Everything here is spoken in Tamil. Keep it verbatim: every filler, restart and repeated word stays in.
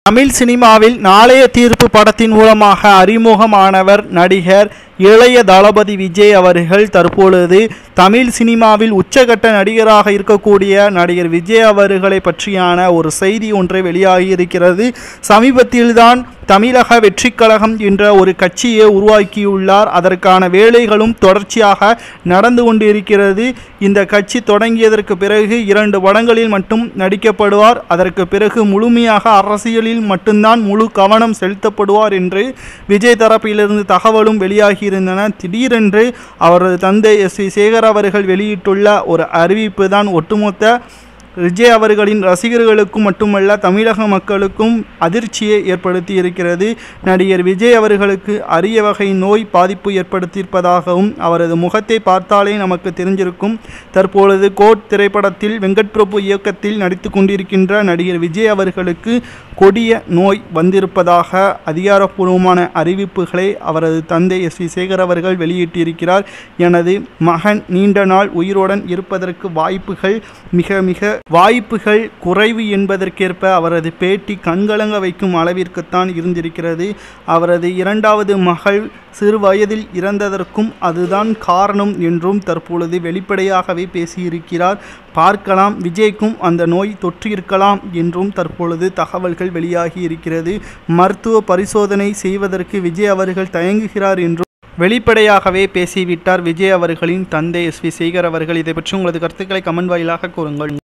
தமிழ் சினிமாவில் நாளைய தீர்ப்பு படத்தின் மூலமாக அறிமுகமானவர் நடிகர் இளைய தளபதி விஜய் அவர்கள். தற்பொழுது தமிழ் சினிமாவில் உச்சகட்ட நடிகராக இருக்கக்கூடிய நடிகர் விஜய் அவர்களை பற்றியான ஒரு செய்தி ஒன்றை வெளியாகியிருக்கிறது. சமீபத்தில்தான் தமிழக வெற்றி கழகம் என்ற ஒரு கட்சியை உருவாக்கியுள்ளார். அதற்கான வேலைகளும் தொடர்ச்சியாக நடந்து கொண்டிருக்கிறது. இந்த கட்சி தொடங்கியதற்கு பிறகு இரண்டு படங்களில் மட்டும் நடிக்கப்படுவார். அதற்கு பிறகு முழுமையாக அரசியலில் மட்டும்தான் முழு கவனம் செலுத்தப்படுவார் என்று விஜய் தரப்பிலிருந்து தகவலும் வெளியாகி இருந்தன. திடீரென்று அவரது தந்தை எஸ் வி சேகர் அவர்கள் வெளியிட்டுள்ள ஒரு அறிவிப்பு தான் ஒட்டுமொத்த விஜய் அவர்களின் ரசிகர்களுக்கும் மட்டுமல்ல தமிழக மக்களுக்கும் அதிர்ச்சியை ஏற்படுத்தி இருக்கிறது. நடிகர் விஜய் அவர்களுக்கு அரிய வகை நோய் பாதிப்பு ஏற்படுத்தியிருப்பதாகவும் அவரது முகத்தை பார்த்தாலே நமக்கு தெரிஞ்சிருக்கும். தற்பொழுது கோட் திரைப்படத்தில் வெங்கட் பிரபு இயக்கத்தில் நடித்து கொண்டிருக்கின்ற நடிகர் விஜய் அவர்களுக்கு கொடிய நோய் வந்திருப்பதாக அதிகாரப்பூர்வமான அறிவிப்புகளை அவரது தந்தை எஸ் வி சேகர் அவர்கள் வெளியிட்டிருக்கிறார். எனது மகன் நீண்ட நாள் உயிருடன் இருப்பதற்கு வாய்ப்புகள் மிக மிக வாய்ப்புகள் குறைவு என்பதற்கேற்ப அவரது பேட்டி கண்கலங்க வைக்கும் அளவிற்குத்தான் இருந்திருக்கிறது. அவரது இரண்டாவது மகள் சிறு வயதில் இறந்ததற்கும் அதுதான் காரணம் என்றும் தற்பொழுது வெளிப்படையாகவே பேசியிருக்கிறார். பார்க்கலாம், விஜய்க்கும் அந்த நோய் தொற்றிருக்கலாம் என்றும் தற்பொழுது தகவல்கள் வெளியாகி இருக்கிறது. மருத்துவ பரிசோதனை செய்வதற்கு விஜய் அவர்கள் தயங்குகிறார் என்றும் வெளிப்படையாகவே பேசிவிட்டார் விஜய் அவர்களின் தந்தை எஸ் வி சேகர் அவர்கள். இதை பற்றி உங்களது கருத்துக்களை கமெண்ட் வாயிலாக கூறுங்கள்.